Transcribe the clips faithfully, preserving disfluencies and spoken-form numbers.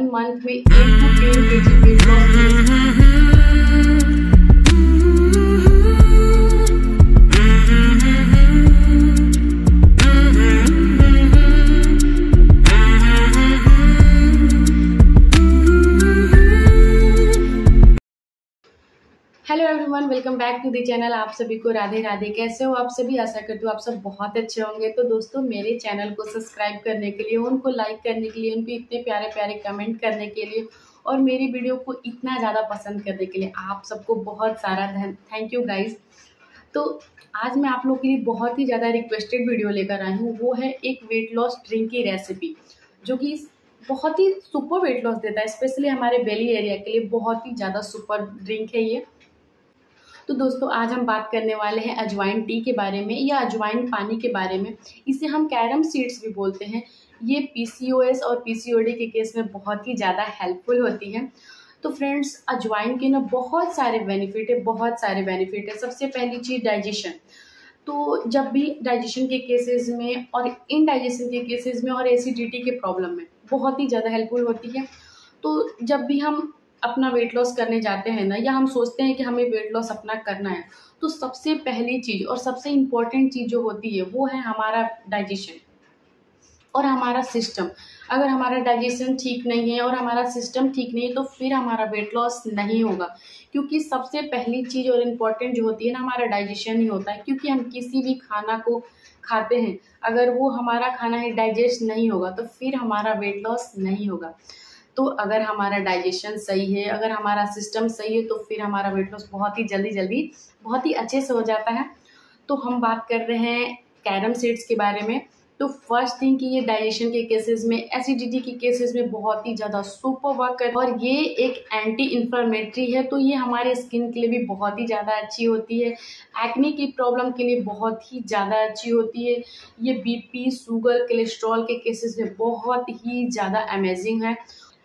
One month में eight to ten K G weight loss. Hello everyone, welcome back to the channel. आप सभी को राधे राधे। कैसे हो आप सभी? आशा करती हूँ आप सब बहुत अच्छे होंगे। तो दोस्तों, मेरे चैनल को सब्सक्राइब करने के लिए, उनको लाइक करने के लिए, उन पे इतने प्यारे प्यारे कमेंट करने के लिए और मेरी वीडियो को इतना ज़्यादा पसंद करने के लिए आप सबको बहुत सारा थैंक यू गाइज। तो आज मैं आप लोगों के लिए बहुत ही ज़्यादा रिक्वेस्टेड वीडियो लेकर आई हूँ। वो है एक वेट लॉस ड्रिंक की रेसिपी, जो कि बहुत ही सुपर वेट लॉस देता है। स्पेशली हमारे बेली एरिया के लिए बहुत ही ज़्यादा सुपर ड्रिंक है ये। तो दोस्तों, आज हम बात करने वाले हैं अजवाइन टी के बारे में, या अजवाइन पानी के बारे में। इसे हम कैरम सीड्स भी बोलते हैं। ये पीसीओएस और पीसीओडी के केस में बहुत ही ज़्यादा हेल्पफुल होती है। तो फ्रेंड्स, अजवाइन के ना बहुत सारे बेनिफिट है, बहुत सारे बेनिफिट है। सबसे पहली चीज़ डाइजेशन। तो जब भी डाइजेशन के केसेस में और इनडाइजेशन के केसेस में और एसिडिटी के प्रॉब्लम में बहुत ही ज़्यादा हेल्पफुल होती है। तो जब भी हम अपना वेट लॉस करने जाते हैं ना, या हम सोचते हैं कि हमें वेट लॉस अपना करना है, तो सबसे पहली चीज़ और सबसे इम्पॉर्टेंट चीज़ जो होती है वो है हमारा डाइजेशन और हमारा सिस्टम। अगर हमारा डाइजेशन ठीक नहीं है और हमारा सिस्टम ठीक नहीं है तो फिर हमारा वेट लॉस नहीं होगा। क्योंकि सबसे पहली चीज़ और इम्पॉर्टेंट जो होती है ना, हमारा डाइजेशन ही होता है। क्योंकि हम किसी भी खाना को खाते हैं, अगर वो हमारा खाना है डाइजेस्ट नहीं होगा तो फिर हमारा वेट लॉस नहीं होगा। तो अगर हमारा डाइजेशन सही है, अगर हमारा सिस्टम सही है, तो फिर हमारा वेट लॉस बहुत ही जल्दी जल्दी बहुत ही अच्छे से हो जाता है। तो हम बात कर रहे हैं कैरम सीड्स के बारे में। तो फर्स्ट थिंग कि ये डाइजेशन के केसेस में, एसिडिटी के केसेस में बहुत ही ज़्यादा सुपर वर्क करता है। और ये एक एंटी इन्फ्लेमेटरी है, तो ये हमारे स्किन के लिए भी बहुत ही ज़्यादा अच्छी होती है। एक्ने की प्रॉब्लम के लिए बहुत ही ज़्यादा अच्छी होती है। ये बीपी, शुगर, कोलेस्ट्रॉल के केसेस में बहुत ही ज़्यादा अमेजिंग है।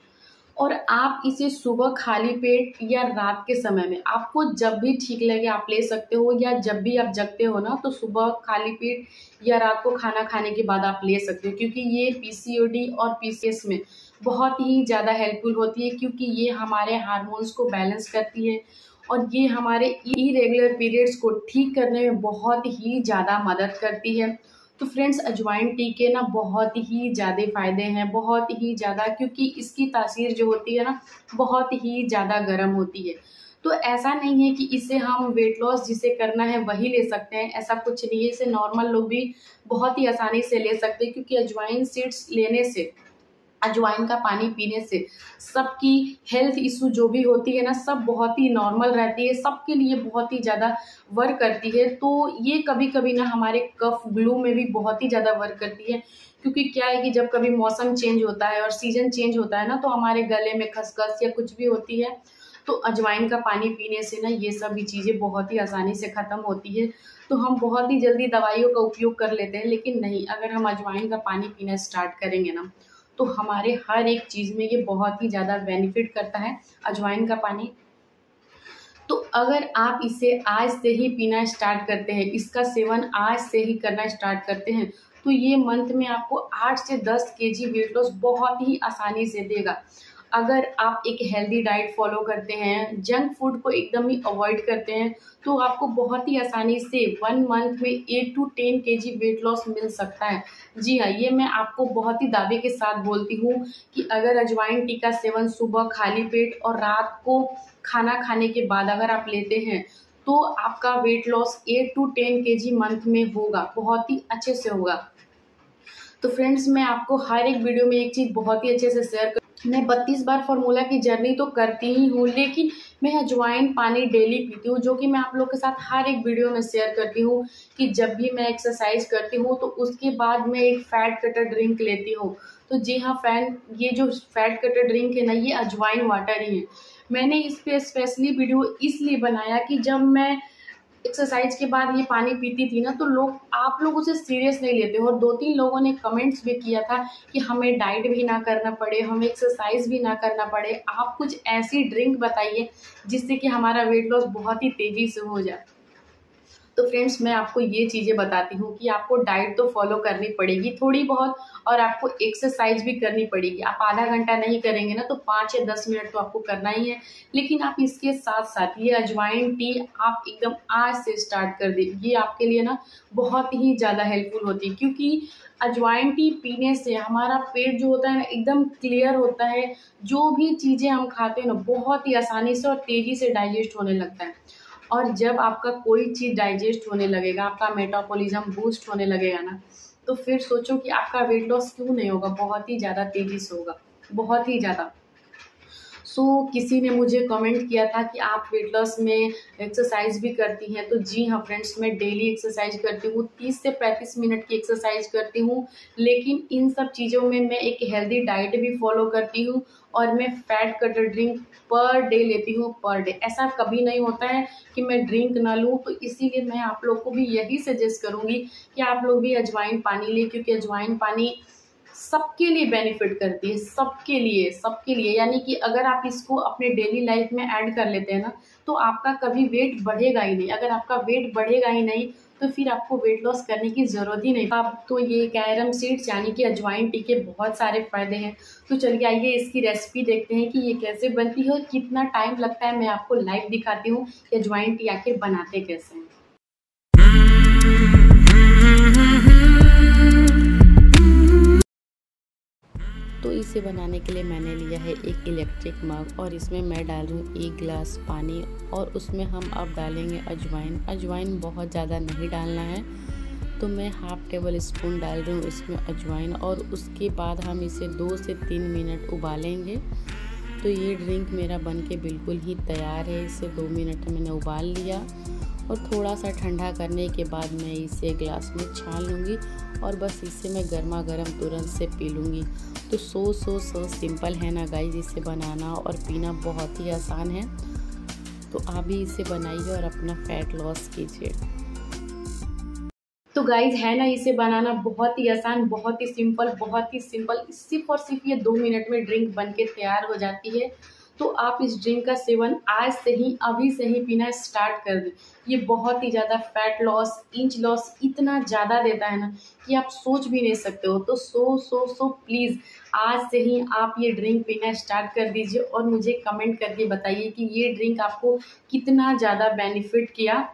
और आप इसे सुबह खाली पेट या रात के समय में, आपको जब भी ठीक लगे आप ले सकते हो, या जब भी आप जगते हो ना, तो सुबह खाली पेट या रात को खाना खाने के बाद आप ले सकते हो। क्योंकि ये पीसीओडी और पीसीएस में बहुत ही ज़्यादा हेल्पफुल होती है। क्योंकि ये हमारे हार्मोन्स को बैलेंस करती है और ये हमारे इरेगुलर पीरियड्स को ठीक करने में बहुत ही ज़्यादा मदद करती है। तो फ्रेंड्स, अजवाइन टी के ना बहुत ही ज़्यादा फ़ायदे हैं, बहुत ही ज़्यादा। क्योंकि इसकी तासीर जो होती है ना, बहुत ही ज़्यादा गर्म होती है। तो ऐसा नहीं है कि इसे हम वेट लॉस जिसे करना है वही ले सकते हैं, ऐसा कुछ नहीं है। इसे नॉर्मल लोग भी बहुत ही आसानी से ले सकते हैं। क्योंकि अजवाइन सीड्स लेने से, अजवाइन का पानी पीने से सबकी हेल्थ इशू जो भी होती है ना, सब बहुत ही नॉर्मल रहती है, सबके लिए बहुत ही ज़्यादा वर्क करती है। तो ये कभी कभी ना हमारे कफ ग्लू में भी बहुत ही ज़्यादा वर्क करती है। क्योंकि क्या है कि जब कभी मौसम चेंज होता है और सीजन चेंज होता है ना, तो हमारे गले में खसखस या कुछ भी होती है, तो अजवाइन का पानी पीने से ना ये सभी चीज़ें बहुत ही आसानी से ख़त्म होती है। तो हम बहुत ही जल्दी दवाइयों का उपयोग कर लेते हैं, लेकिन नहीं, अगर हम अजवाइन का पानी पीना स्टार्ट करेंगे ना, तो हमारे हर एक चीज़ में ये बहुत ही ज़्यादा बेनिफिट करता है अजवाइन का पानी। तो अगर आप इसे आज से ही पीना स्टार्ट करते हैं, इसका सेवन आज से ही करना स्टार्ट करते हैं, तो ये मंथ में आपको आठ से दस केजी वेट लॉस बहुत ही आसानी से देगा। अगर आप एक हेल्दी डाइट फॉलो करते हैं, जंक फूड को एकदम ही अवॉइड करते हैं, तो आपको बहुत ही आसानी से वन मंथ में eight to ten KG weight loss मिल सकता है। जी हाँ, ये मैं आपको बहुत ही दावे के साथ बोलती हूँ कि अगर अजवाइन टी का सेवन सुबह खाली पेट और रात को खाना खाने के बाद अगर आप लेते हैं, तो आपका weight loss eight to ten KG month में होगा, बहुत ही अच्छे से होगा। तो फ्रेंड्स, मैं आपको हर एक वीडियो में एक चीज़ बहुत ही अच्छे से शेयर कर मैं बत्तीस बार फार्मूला की जर्नी तो करती ही हूँ, लेकिन मैं अजवाइन पानी डेली पीती हूँ, जो कि मैं आप लोग के साथ हर एक वीडियो में शेयर करती हूँ कि जब भी मैं एक्सरसाइज करती हूँ तो उसके बाद मैं एक फैट कटर ड्रिंक लेती हूँ। तो जी हाँ फैन, ये जो फैट कटर ड्रिंक है ना, ये अजवाइन वाटर ही है। मैंने इस पर स्पेशली वीडियो इसलिए बनाया कि जब मैं एक्सरसाइज के बाद ये पानी पीती थी ना, तो लोग आप लोग उसे सीरियस नहीं लेते हो। और दो तीन लोगों ने कमेंट्स भी किया था कि हमें डाइट भी ना करना पड़े, हमें एक्सरसाइज भी ना करना पड़े, आप कुछ ऐसी ड्रिंक बताइए जिससे कि हमारा वेट लॉस बहुत ही तेज़ी से हो जाए। तो फ्रेंड्स मैं आपको ये चीज़ें बताती हूँ कि आपको डाइट तो फॉलो करनी पड़ेगी थोड़ी बहुत, और आपको एक्सरसाइज भी करनी पड़ेगी। आप आधा घंटा नहीं करेंगे ना तो पाँच या दस मिनट तो आपको करना ही है। लेकिन आप इसके साथ साथ ये अजवाइन टी आप एकदम आज से स्टार्ट कर दें। ये आपके लिए ना बहुत ही ज़्यादा हेल्पफुल होती है, क्योंकि अजवाइन टी पीने से हमारा पेट जो होता है ना एकदम क्लियर होता है। जो भी चीज़ें हम खाते हैं ना बहुत ही आसानी से और तेज़ी से डाइजेस्ट होने लगता है। और जब आपका कोई चीज़ डाइजेस्ट होने लगेगा, आपका मेटाबॉलिज्म बूस्ट होने लगेगा ना, तो फिर सोचो कि आपका वेट लॉस क्यों नहीं होगा, बहुत ही ज़्यादा तेज़ी से होगा, बहुत ही ज़्यादा। सो so, किसी ने मुझे कमेंट किया था कि आप वेट लॉस में एक्सरसाइज भी करती हैं। तो जी हाँ फ्रेंड्स, मैं डेली एक्सरसाइज करती हूँ, तीस से पैंतीस मिनट की एक्सरसाइज करती हूँ। लेकिन इन सब चीज़ों में मैं एक हेल्दी डाइट भी फॉलो करती हूँ, और मैं fat cutter drink per day लेती हूँ, पर डे। ऐसा कभी नहीं होता है कि मैं ड्रिंक ना लूँ। तो इसीलिए मैं आप लोग को भी यही सजेस्ट करूँगी कि आप लोग भी अजवाइन पानी लें, क्योंकि अजवाइन पानी सबके लिए बेनिफिट करती है, सबके लिए सबके लिए यानी कि अगर आप इसको अपने डेली लाइफ में ऐड कर लेते हैं ना, तो आपका कभी वेट बढ़ेगा ही नहीं। अगर आपका वेट बढ़ेगा ही नहीं तो फिर आपको वेट लॉस करने की ज़रूरत ही नहीं। आप तो ये कैरम सीड्स यानी कि अजवाइन टी के बहुत सारे फ़ायदे हैं। तो चलिए आइए इसकी रेसिपी देखते हैं कि ये कैसे बनती है और कितना टाइम लगता है। मैं आपको लाइव दिखाती हूँ कि अजवाइन टी आखिर बनाते कैसे हैं। तो इसे बनाने के लिए मैंने लिया है एक इलेक्ट्रिक मग, और इसमें मैं डाल रही हूँ एक गिलास पानी, और उसमें हम अब डालेंगे अजवाइन। अजवाइन बहुत ज़्यादा नहीं डालना है, तो मैं हाफ़ टेबल स्पून डाल रही हूँ इसमें अजवाइन, और उसके बाद हम इसे दो से तीन मिनट उबालेंगे। तो ये ड्रिंक मेरा बनके बिल्कुल ही तैयार है। इसे दो मिनट मैंने उबाल लिया, और थोड़ा सा ठंडा करने के बाद मैं इसे ग्लास में छान लूँगी, और बस इसे मैं गर्मा गर्म तुरंत से पी लूँगी। तो सो सो सो सिंपल है ना गाइस, इसे बनाना और पीना बहुत ही आसान है। तो आप भी इसे बनाइए और अपना फैट लॉस कीजिए। तो गाइस है ना, इसे बनाना बहुत ही आसान, बहुत ही सिंपल, बहुत ही सिंपल। सिर्फ और सिर्फ ये दो मिनट में ड्रिंक बनके तैयार हो जाती है। तो आप इस ड्रिंक का सेवन आज से ही, अभी से ही पीना स्टार्ट कर दें। ये बहुत ही ज़्यादा फैट लॉस, इंच लॉस इतना ज़्यादा देता है ना कि आप सोच भी नहीं सकते हो। तो सो सो सो प्लीज़ आज से ही आप ये ड्रिंक पीना स्टार्ट कर दीजिए, और मुझे कमेंट करके बताइए कि ये ड्रिंक आपको कितना ज़्यादा बेनिफिट किया।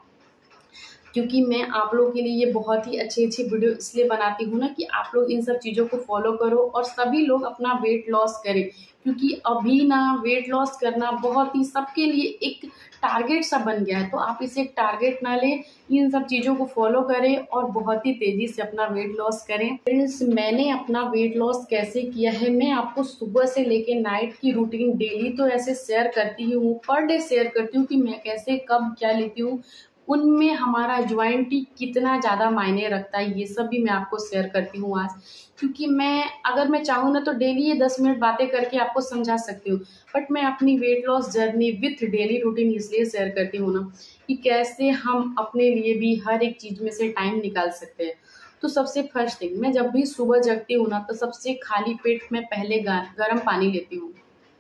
क्योंकि मैं आप लोगों के लिए ये बहुत ही अच्छी अच्छी वीडियो इसलिए बनाती हूँ ना कि आप लोग इन सब चीज़ों को फॉलो करो और सभी लोग अपना वेट लॉस करें। क्योंकि अभी ना वेट लॉस करना बहुत ही सबके लिए एक टारगेट सा बन गया है। तो आप इसे एक टारगेट ना लें, इन सब चीज़ों को फॉलो करें और बहुत ही तेज़ी से अपना वेट लॉस करें। फ्रेंड्स, मैंने अपना वेट लॉस कैसे किया है, मैं आपको सुबह से लेके नाइट की रूटीन डेली तो ऐसे शेयर करती हूँ, पर डे शेयर करती हूँ कि मैं कैसे कब क्या लेती हूँ। उनमें हमारा अजवाइन टी कितना ज़्यादा मायने रखता है, ये सब भी मैं आपको शेयर करती हूँ आज। क्योंकि मैं अगर मैं चाहूँ ना तो डेली ये दस मिनट बातें करके आपको समझा सकती हूँ, बट मैं अपनी weight loss journey with daily routine इसलिए शेयर करती हूँ ना कि कैसे हम अपने लिए भी हर एक चीज़ में से टाइम निकाल सकते हैं। तो सबसे फर्स्ट थिंग, मैं जब भी सुबह जगती हूँ ना तो सबसे खाली पेट में पहले गर्म पानी लेती हूँ।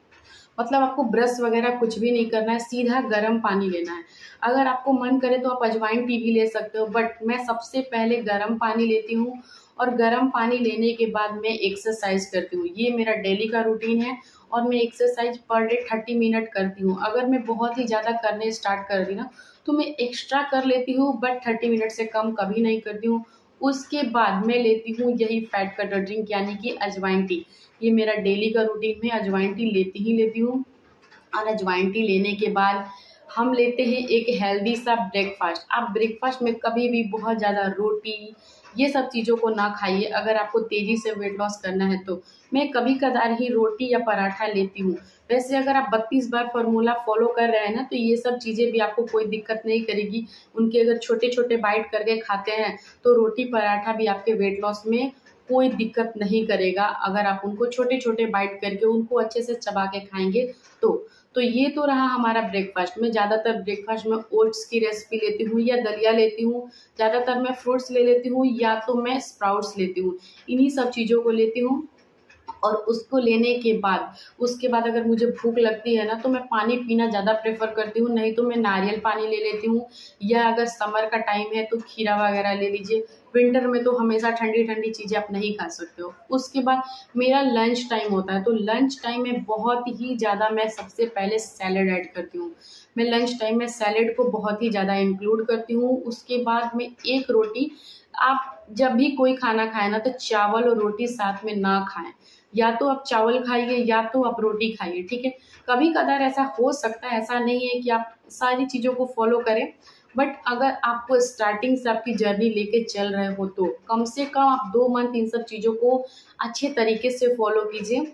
मतलब आपको ब्रश वगैरह कुछ भी नहीं करना है, सीधा गर्म पानी लेना है। अगर आपको मन करे तो आप अजवाइन टी भी ले सकते हो, बट मैं सबसे पहले गर्म पानी लेती हूँ, और गर्म पानी लेने के बाद मैं एक्सरसाइज करती हूँ। ये मेरा डेली का रूटीन है, और मैं exercise per day thirty minute करती हूँ। अगर मैं बहुत ही ज़्यादा करने स्टार्ट कर दी ना तो मैं एक्स्ट्रा कर लेती हूँ, बट थर्टी मिनट से कम कभी नहीं करती हूँ। उसके बाद मैं लेती हूँ यही फैट कटर ड्रिंक यानी कि अजवाइन टी। ये मेरा डेली का रूटीन में अजवाइन टी लेती ही लेती हूँ। और अजवाइन टी लेने के बाद हम लेते हैं एक हेल्दी सा ब्रेकफास्ट। आप ब्रेकफास्ट में कभी भी बहुत ज़्यादा रोटी ये सब चीज़ों को ना खाइए अगर आपको तेज़ी से वेट लॉस करना है तो। मैं कभी कदार ही रोटी या पराठा लेती हूँ। वैसे अगर आप बत्तीस बार फार्मूला फॉलो कर रहे हैं ना तो ये सब चीज़ें भी आपको कोई दिक्कत नहीं करेगी। उनके अगर छोटे छोटे बाइट करके खाते हैं तो रोटी पराठा भी आपके वेट लॉस में कोई दिक्कत नहीं करेगा, अगर आप उनको छोटे छोटे बाइट करके उनको अच्छे से चबा के खाएंगे तो। तो ये तो रहा हमारा ब्रेकफास्ट। मैं ज़्यादातर ब्रेकफास्ट में ओट्स की रेसिपी लेती हूँ या दलिया लेती हूँ, ज़्यादातर मैं फ्रूट्स ले लेती हूँ या तो मैं स्प्राउट्स लेती हूँ। इन्हीं सब चीज़ों को लेती हूँ। और उसको लेने के बाद उसके बाद अगर मुझे भूख लगती है ना तो मैं पानी पीना ज़्यादा प्रेफर करती हूँ, नहीं तो मैं नारियल पानी ले लेती हूँ, या अगर समर का टाइम है तो खीरा वगैरह ले लीजिए। विंटर में तो हमेशा ठंडी ठंडी चीज़ें आप नहीं खा सकते हो। उसके बाद मेरा लंच टाइम होता है, तो लंच टाइम में बहुत ही ज़्यादा मैं सबसे पहले सैलेड ऐड करती हूँ। मैं लंच टाइम में सैलेड को बहुत ही ज़्यादा इंक्लूड करती हूँ। उसके बाद में एक रोटी, आप जब भी कोई खाना खाएं ना तो चावल और रोटी साथ में ना खाएं, या तो आप चावल खाइए या तो आप रोटी खाइए, ठीक है। कभी कदार ऐसा हो सकता है, ऐसा नहीं है कि आप सारी चीज़ों को फॉलो करें, बट अगर आपको स्टार्टिंग से आपकी जर्नी लेके चल रहे हो तो कम से कम आप दो मंथ इन सब चीज़ों को अच्छे तरीके से फॉलो कीजिए।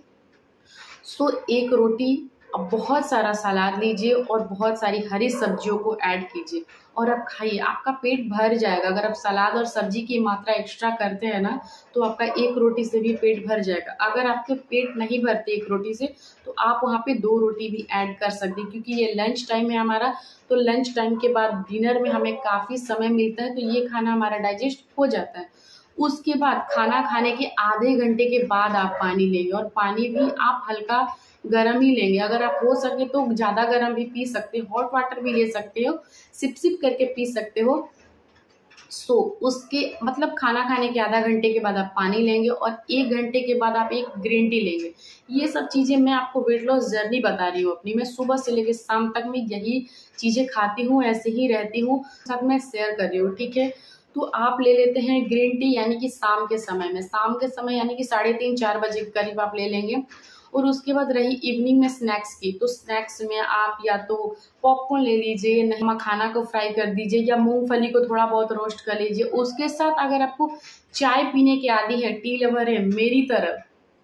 सो एक रोटी, अब बहुत सारा सलाद लीजिए और बहुत सारी हरी सब्जियों को ऐड कीजिए और आप खाइए, आपका पेट भर जाएगा। अगर आप सलाद और सब्जी की मात्रा एक्स्ट्रा करते हैं ना तो आपका एक रोटी से भी पेट भर जाएगा। अगर आपके पेट नहीं भरते एक रोटी से तो आप वहाँ पे दो रोटी भी ऐड कर सकते हैं, क्योंकि ये लंच टाइम है हमारा। तो लंच टाइम के बाद डिनर में हमें काफ़ी समय मिलता है, तो ये खाना हमारा डाइजेस्ट हो जाता है। उसके बाद खाना खाने के आधे घंटे के बाद आप पानी लेंगे, और पानी भी आप हल्का गर्म ही लेंगे। अगर आप हो सके तो ज़्यादा गर्म भी पी सकते हो, हॉट वाटर भी ले सकते हो, सिप सिप करके पी सकते हो। सो so, उसके मतलब खाना खाने के आधा घंटे के बाद आप पानी लेंगे और एक घंटे के बाद आप एक ग्रीन टी लेंगे। ये सब चीज़ें मैं आपको वेट लॉस जर्नी बता रही हूँ अपनी, मैं सुबह से लेकर शाम तक मैं यही चीज़ें खाती हूँ, ऐसे ही रहती हूँ, साथ मैं शेयर कर रही हूँ, ठीक है। तो आप ले लेते हैं ग्रीन टी, यानी कि शाम के समय में, शाम के समय यानी कि साढ़े तीन चार बजे के करीब आप ले लेंगे। और उसके बाद रही इवनिंग में स्नैक्स की, तो स्नैक्स में आप या तो पॉपकॉर्न ले लीजिए, नहीं मखाना को फ्राई कर दीजिए, या मूंगफली को थोड़ा बहुत रोस्ट कर लीजिए। उसके साथ अगर आपको चाय पीने की आदी है, टी लवर है मेरी तरह,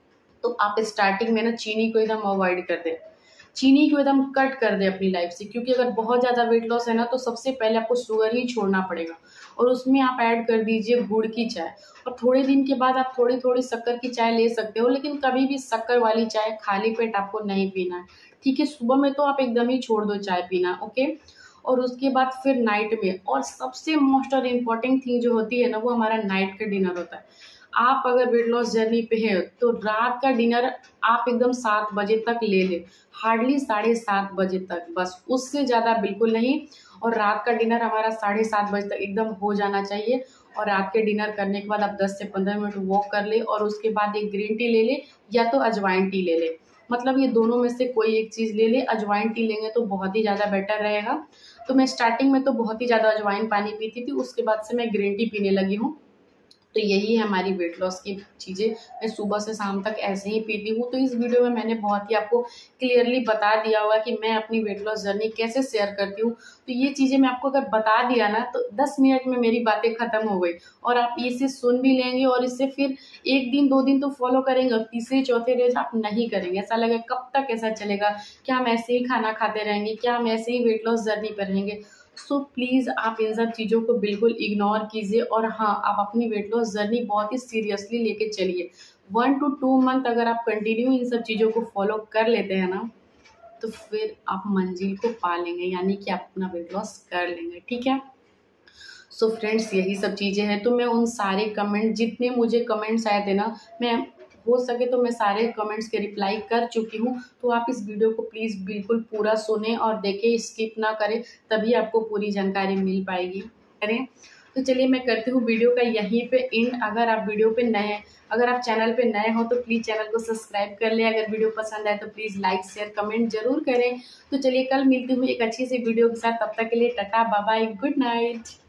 तो आप स्टार्टिंग में ना चीनी को एकदम अवॉइड कर दें, चीनी को एकदम कट कर दे अपनी लाइफ से, क्योंकि अगर बहुत ज़्यादा वेट लॉस है ना तो सबसे पहले आपको शुगर ही छोड़ना पड़ेगा। और उसमें आप ऐड कर दीजिए गुड़ की चाय, और थोड़े दिन के बाद आप थोड़ी थोड़ी शक्कर की चाय ले सकते हो, लेकिन कभी भी शक्कर वाली चाय खाली पेट आपको नहीं पीना है, ठीक है। सुबह में तो आप एकदम ही छोड़ दो चाय पीना, ओके। और उसके बाद फिर नाइट में, और सबसे मोस्ट और इम्पॉर्टेंट थिंग जो होती है ना वो हमारा नाइट का डिनर होता है। आप अगर वेट लॉस जर्नी पे है तो रात का डिनर आप एकदम सात बजे तक ले लें, हार्डली साढ़े सात बजे तक, बस उससे ज़्यादा बिल्कुल नहीं। और रात का डिनर हमारा साढ़े सात बजे तक एकदम हो जाना चाहिए। और रात के डिनर करने के बाद आप दस से पंद्रह मिनट वॉक कर ले, और उसके बाद एक ग्रीन टी ले ले या तो अजवाइन टी ले ले, मतलब ये दोनों में से कोई एक चीज़ ले ले। अजवाइन टी लेंगे तो बहुत ही ज़्यादा बेटर रहेगा। तो मैं स्टार्टिंग में तो बहुत ही ज़्यादा अजवाइन पानी पीती थी, उसके बाद से मैं ग्रीन टी पीने लगी हूँ। तो यही है हमारी वेट लॉस की चीज़ें, मैं सुबह से शाम तक ऐसे ही पीती हूँ। तो इस वीडियो में मैंने बहुत ही आपको क्लियरली बता दिया होगा कि मैं अपनी वेट लॉस जर्नी कैसे शेयर करती हूँ। तो ये चीज़ें मैं आपको अगर बता दिया ना तो दस मिनट में मेरी बातें ख़त्म हो गई, और आप इसे सुन भी लेंगे और इससे फिर एक दिन दो दिन तो फॉलो करेंगे, और तीसरे चौथे रोज आप नहीं करेंगे। ऐसा लगे कब तक ऐसा चलेगा, क्या हम ऐसे ही खाना खाते रहेंगे, क्या हम ऐसे ही वेट लॉस जर्नी पर रहेंगे। सो so, प्लीज़ आप इन सब चीज़ों को बिल्कुल इग्नोर कीजिए, और हाँ आप अपनी वेट लॉस जर्नी बहुत ही सीरियसली लेके चलिए। वन टू टू मंथ अगर आप कंटिन्यू इन सब चीज़ों को फॉलो कर लेते हैं ना तो फिर आप मंजिल को पा लेंगे, यानी कि आप अपना वेट लॉस कर लेंगे, ठीक है। सो so फ्रेंड्स यही सब चीज़ें हैं। तो मैं उन सारे कमेंट, जितने मुझे कमेंट्स आए थे ना, मैं हो सके तो मैं सारे कमेंट्स के रिप्लाई कर चुकी हूँ। तो आप इस वीडियो को प्लीज़ बिल्कुल पूरा सुने और देखें, स्किप ना करें, तभी आपको पूरी जानकारी मिल पाएगी। करें तो चलिए मैं करती हूँ वीडियो का यहीं पे एंड। अगर आप वीडियो पे नए अगर आप चैनल पे नए हो तो प्लीज़ चैनल को सब्सक्राइब कर लें। अगर वीडियो पसंद आए तो प्लीज़ लाइक शेयर कमेंट जरूर करें। तो चलिए कल मिलती हूँ एक अच्छी सी वीडियो के साथ, तब तक के लिए tata bye bye, good night.